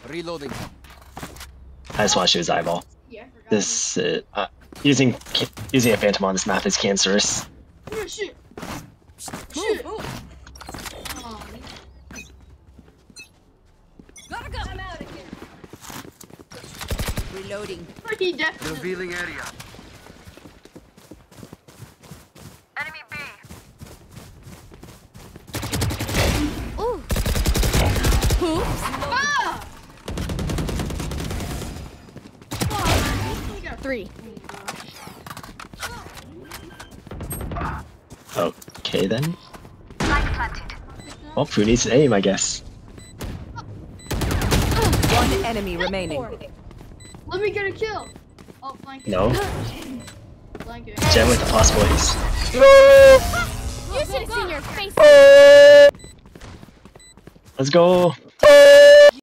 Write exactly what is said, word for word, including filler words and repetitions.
Reloading. I just want to shoot his eyeball. This uh, uh, using using a phantom on this map is cancerous. Oh, shit. Shit. Oh. Gotta go. I'm out of here. Reloading. Pretty definitely. Revealing area. Enemy B. Ooh. Oops. Ah! Three. Okay then. Well, who needs to aim, I guess. One enemy remaining. Let me get a kill. Oh, flank it. No. Flank it. Gem with the possibilities. You should have seen your face. Let's go.